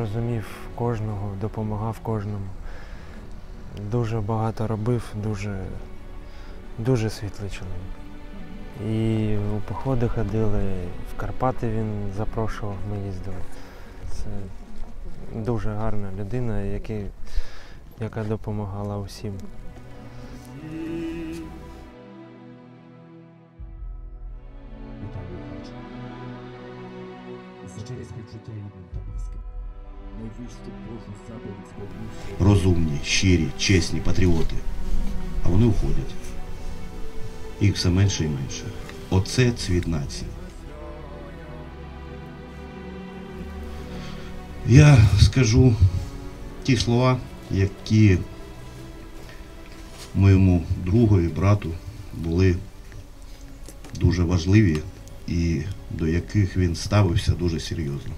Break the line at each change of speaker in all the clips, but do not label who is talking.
розумів кожного, допомагав кожному. Дуже багато робив, дуже світлий чоловік. І у походи ходили, в Карпати він запрошував, ми їздили. Це дуже гарна людина, яка допомагала усім.
Розумні, щирі, чесні патріоти. А вони уходять. Їх все менше і менше. Оце цвіт нації. Я скажу ті слова, які моєму другу і брату були дуже важливі і до яких він ставився дуже серйозно.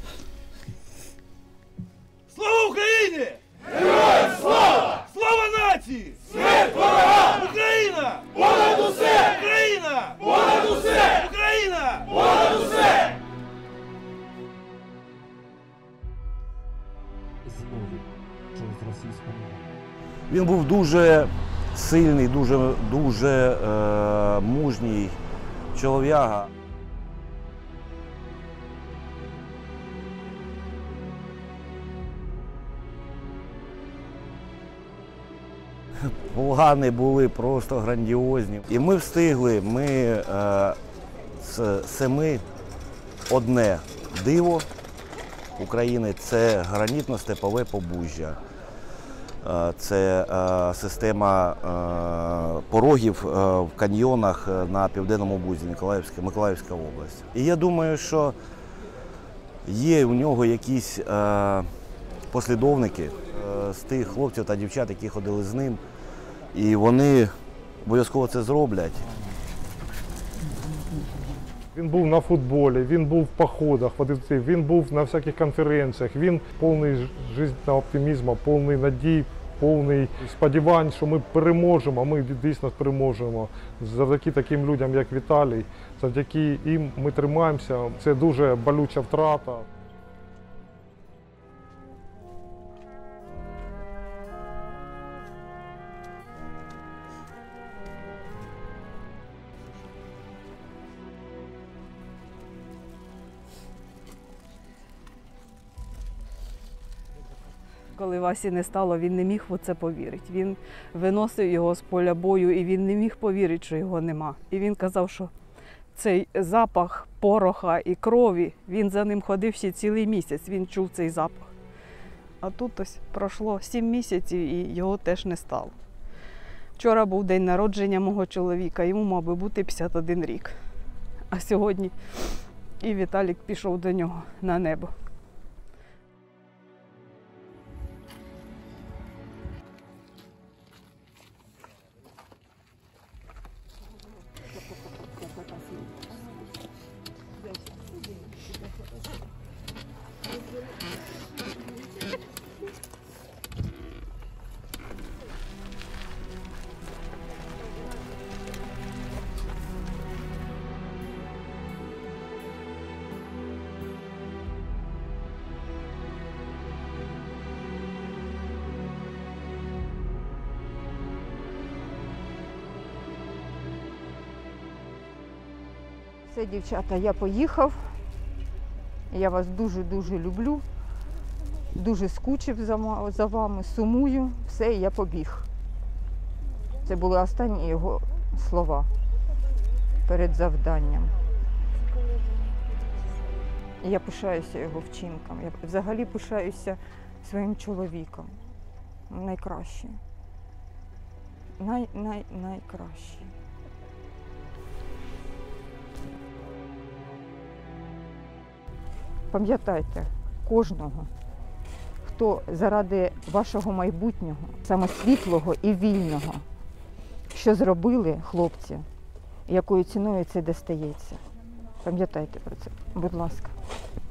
Слава Україні! Героям слава! Слава нації! Смерть ворогам! Україна! Понад усе! Україна! Понад усе! Україна! Понад усе!
Він був дуже сильний, дуже мужній чолов'яга. Плани були просто грандіозні. І ми встигли, з 7 одне диво України – це гранітно-степове побужжя. Це система порогів в каньйонах на південному бузі, Миколаївська область. І я думаю, що є у нього якісь послідовники з тих хлопців та дівчат, які ходили з ним, і вони обов'язково це зроблять.
Він був на футболі, він був в походах, він був на всяких конференціях, він повний життєвого оптимізму, повний надій, повний сподівань, що ми переможемо, а ми дійсно переможемо. Завдяки таким людям, як Віталій, завдяки їм ми тримаємося. Це дуже болюча втрата.
Коли Васі не стало, він не міг в це повірити. Він виносив його з поля бою, і він не міг повірити, що його нема. І він казав, що цей запах пороха і крові, він за ним ходив ще цілий місяць, він чув цей запах. А тут ось пройшло 7 місяців і його теж не стало. Вчора був день народження мого чоловіка, йому мав би бути 51 рік. А сьогодні і Віталік пішов до нього на небо.
Все, дівчата, я поїхав. Я вас дуже-дуже люблю. Дуже скучив за вами, сумую. Все, я побіг. Це були останні його слова перед завданням. Я пишаюся його вчинком. Я взагалі пишаюся своїм чоловіком. Найкраще. Найкраще. Пам'ятайте кожного, хто заради вашого майбутнього, саме світлого і вільного, що зробили хлопці, якою ціною це достається. Пам'ятайте про це, будь ласка.